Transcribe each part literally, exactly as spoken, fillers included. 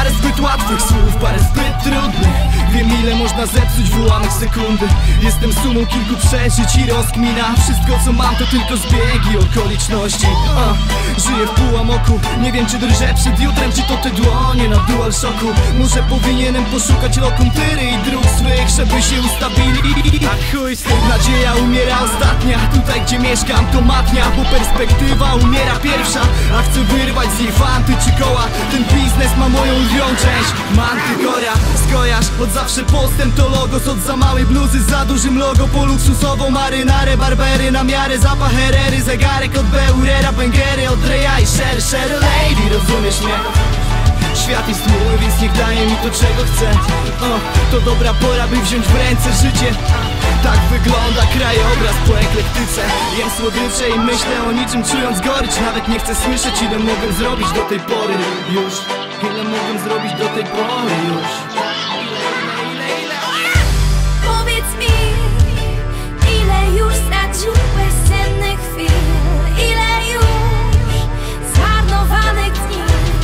Parę zbyt łatwych słów, parę zbyt trudnych. Wiem ile można zepsuć w ułamek sekundy. Jestem sumą kilku przeżyć i rozkmina. Wszystko co mam to tylko zbiegi okoliczności. uh, Żyję w półamoku. Nie wiem czy drżę przed jutrem, czy to te dłonie na DualShocku. Może powinienem poszukać lokuntyry i dróg swych, żeby się ustabili. A chuj z tym, nadzieja umiera ostatnia. Tutaj gdzie mieszkam to matnia, bo perspektywa umiera pierwsza. A chcę wyrwać z niej fanty czy koła. Ten biznes ma moją lwią część. Mantykora, skojarz, od zawsze postęp to logos. Od za małej bluzy, za dużym logo, po luksusową marynarę. Barbery na miarę, zapach herery. Zegarek od Beurera, Bengery od Reja i Sher, Sher Lady, rozumiesz mnie? Świat jest mój, więc niech daje mi to czego chcę. o, To dobra pora by wziąć w ręce życie. Tak wygląda krajobraz po eklektyce. Jem słodycze i myślę o niczym, czując gorycz. Nawet nie chcę słyszeć ile mogłem zrobić do tej pory już. Ile mogłem zrobić do tej pory już. Powiedz mi, ile już straciłeś cennych chwil, ile już zmarnowanych dni.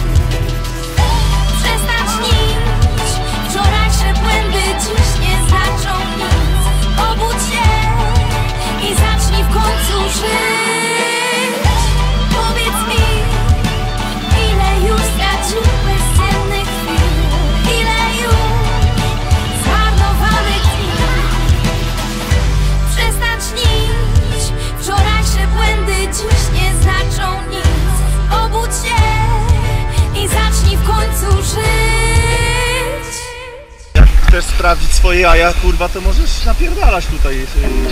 Przestań śnić, wczorajsze błędy dziś nie znaczą nic. Obudź się i zacznij w końcu żyć. Powiedz mi, ile już straciłeś cennych chwil, ile już zmarnowanych dni. Przestań śnić, wczorajsze błędy dziś nie znaczą nic. Obudź się i zacznij w końcu żyć. Jak chcesz sprawdzić swoje jaja, kurwa, to możesz napierdalać tutaj.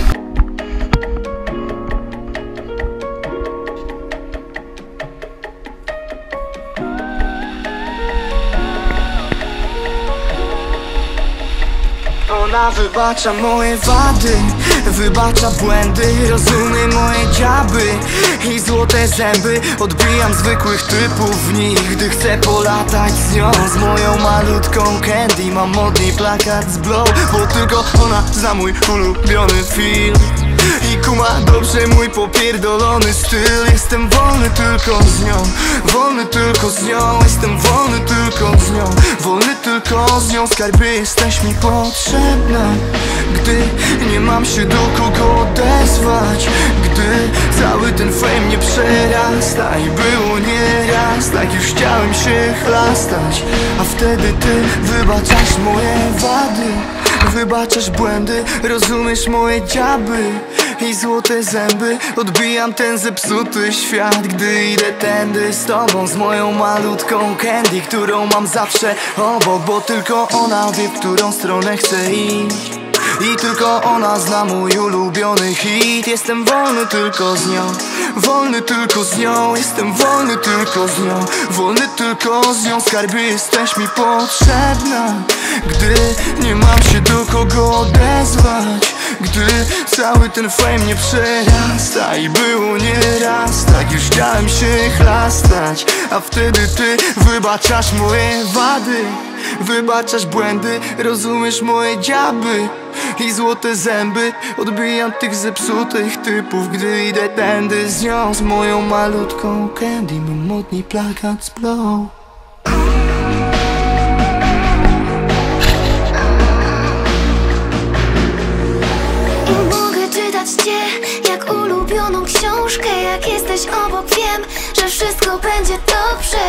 Ona wybacza moje wady, wybacza błędy, rozumie moje dziaby i złote zęby. Odbijam zwykłych typów w nich, gdy chcę polatać z nią. Z moją malutką Candy mam modny plakat z Blow, bo tylko ona zna mój ulubiony film i kuma dobrze mój popierdolony styl. Jestem wolny tylko z nią, wolny tylko z nią. Jestem wolny tylko z nią, wolny tylko z nią. Skarbie, jesteś mi potrzebna, gdy nie mam się do kogo odezwać. Gdy cały ten fame mnie przerasta i było nieraz tak już chciałem się chlastać. A wtedy ty wybaczasz moje wady, wybaczasz błędy, rozumiesz moje dziaby i złote zęby. Odbijam ten zepsuty świat, gdy idę tędy z tobą, z moją malutką Candy, którą mam zawsze obok, bo tylko ona wie, w którą stronę chcę iść. I tylko ona zna mój ulubiony hit. Jestem wolny tylko z nią, wolny tylko z nią. Jestem wolny tylko z nią, wolny tylko z nią. Skarbie, jesteś mi potrzebna, gdy nie mam się do kogo odezwać. Gdy cały ten fame mnie przerasta i było nieraz tak już chciałem się chlastać. A wtedy ty wybaczasz moje wady, wybaczasz błędy, rozumiesz moje dziaby i złote zęby. Odbijam tych zepsutych typów, gdy idę tędy z nią. Z moją malutką Candy mam modny plakat z Blow. I mogę czytać cię jak ulubioną książkę. Jak jesteś obok, wiem, że wszystko będzie dobrze.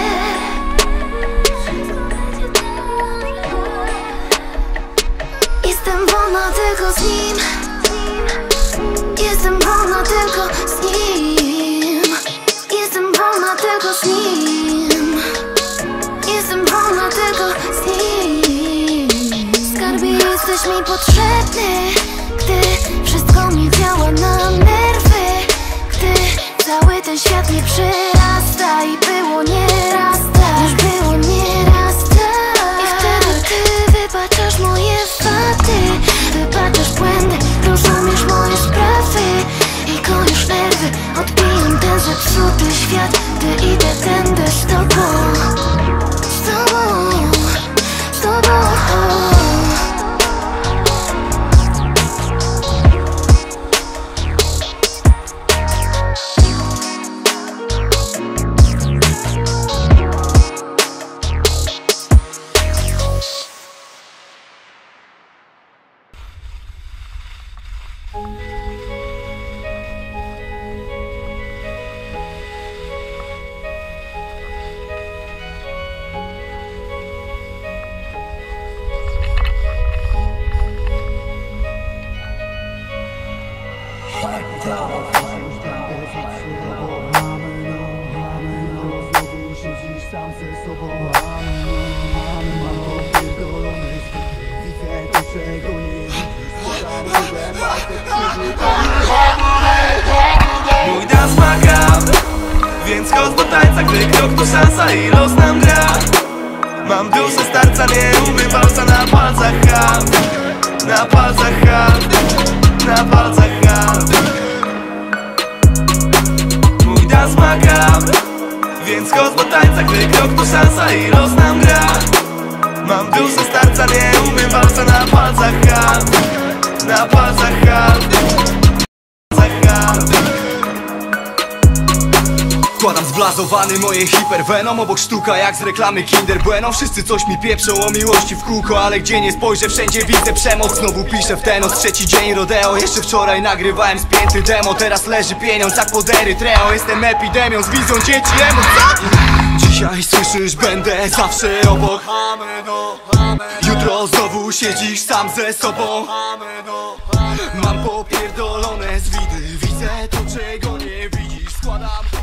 Jestem wolna tylko z nim, jestem wolna tylko z nim. Jestem wolna tylko z nim, jestem wolna tylko z nim. Skarbie, jesteś mi potrzebny, gdy wszystko mi działa na nerwy. Gdy cały ten świat mnie przyrasta i było nieraz tak, już było nieraz tak. I wtedy ty wybaczasz moje wady, wybaczasz błędy, rozumiesz moje sprawy i gonisz nerwy. Odbijam ten zepsuty świat, gdy idę tędy z tobą, z tobą, z tobą. Więc chodź do tańca, gdy krok to szansa i los nam gra. Mam duszę starca, nie umiem walca na palcach hand. Na palcach hand, na palcach hand. Mój dans ma gram. Więc chodź do tańca, gdy krok to szansa i los nam gra. Mam duszę starca, nie umiem walca na palcach hand. Na palcach hand, palcach hand. Kładam zblazowany moje hipervenom. Obok sztuka jak z reklamy Kinder Bueno. Wszyscy coś mi pieprzą o miłości w kółko, ale gdzie nie spojrzę wszędzie widzę przemoc. Znowu piszę w ten od trzeci dzień rodeo. Jeszcze wczoraj nagrywałem spięty demo. Teraz leży pieniądz jak pod Erytreą. Jestem epidemią z wizją dzieci emo. Dzisiaj słyszysz, będę zawsze obok. Jutro znowu siedzisz sam ze sobą. Mam popierdolone z widy. Widzę to czego nie widzisz. Składam